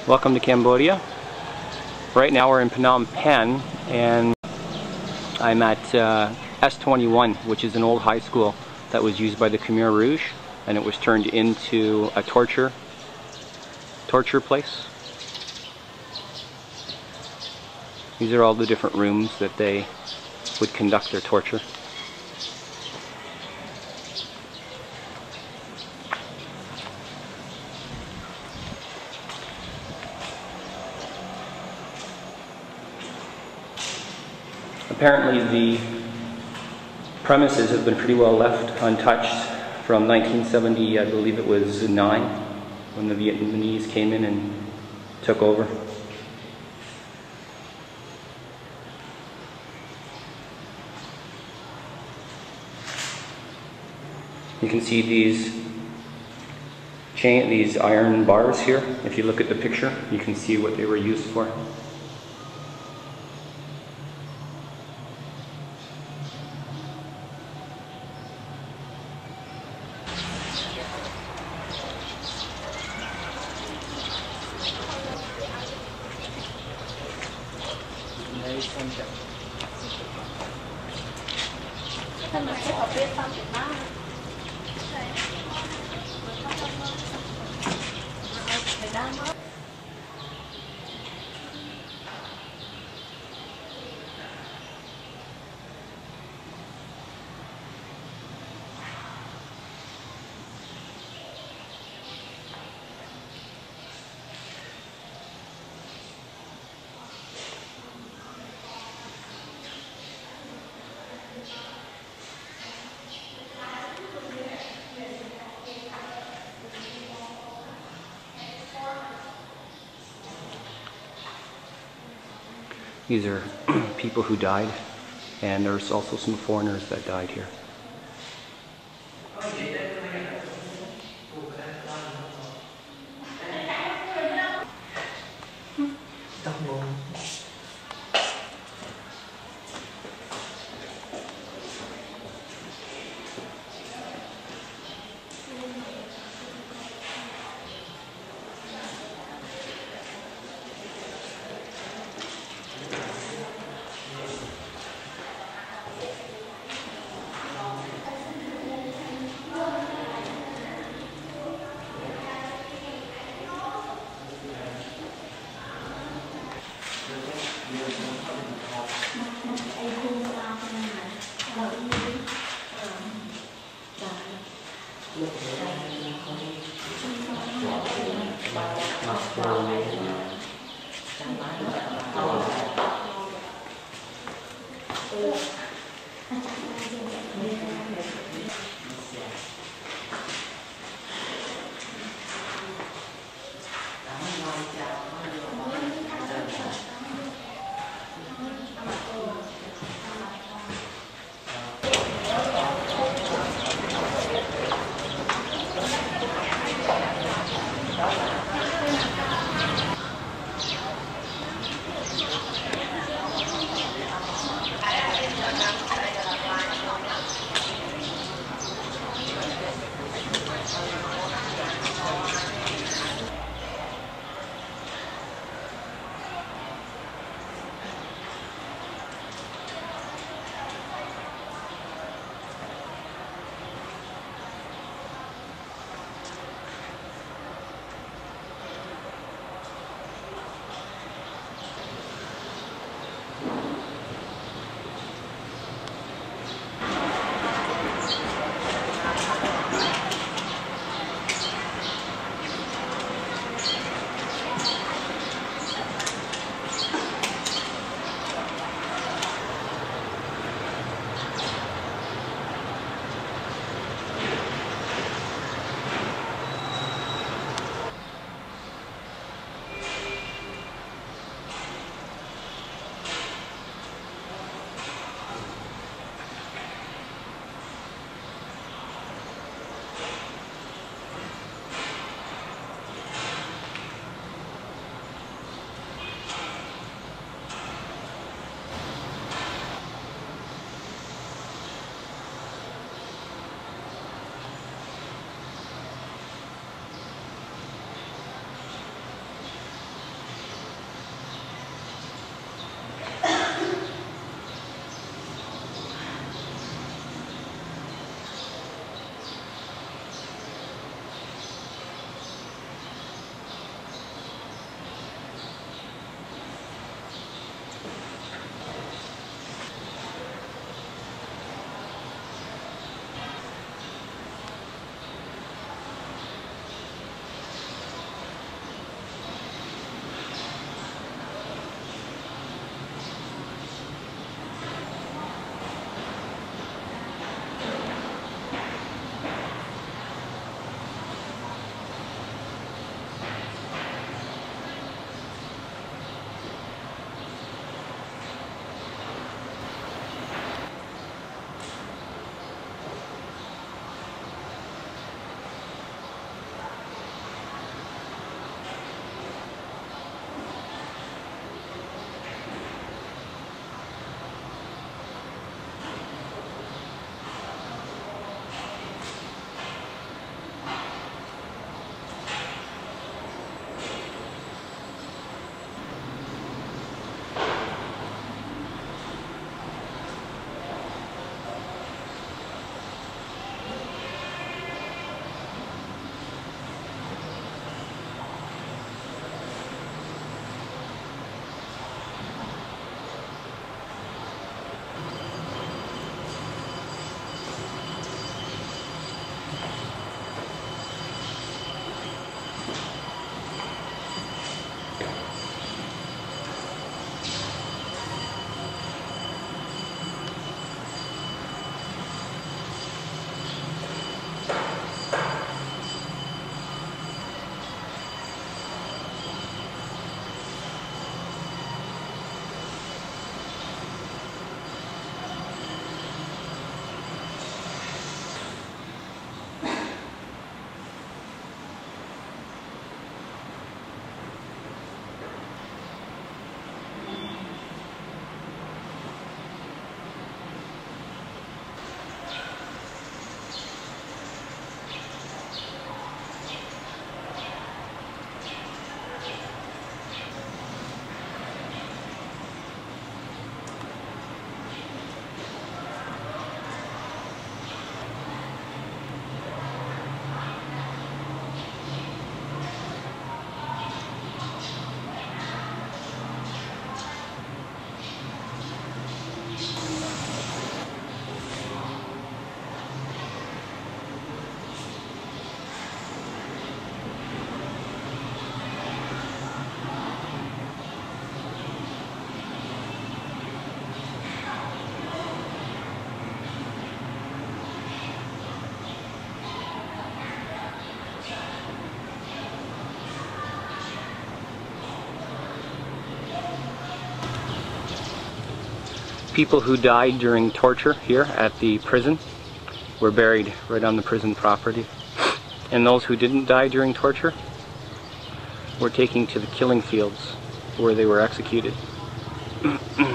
Welcome to Cambodia. Right now we're in Phnom Penh and I'm at S-21, which is an old high school that was used by the Khmer Rouge, and it was turned into a torture place. These are all the different rooms that they would conduct their torture. Apparently the premises have been pretty well left untouched from 1970, I believe it was 9, when the Vietnamese came in and took over. You can see these iron bars here. If you look at the picture, you can see what they were used for. These are people who died, and there's also some foreigners that died here. people who died during torture here at the prison were buried right on the prison property. And those who didn't die during torture were taken to the killing fields where they were executed.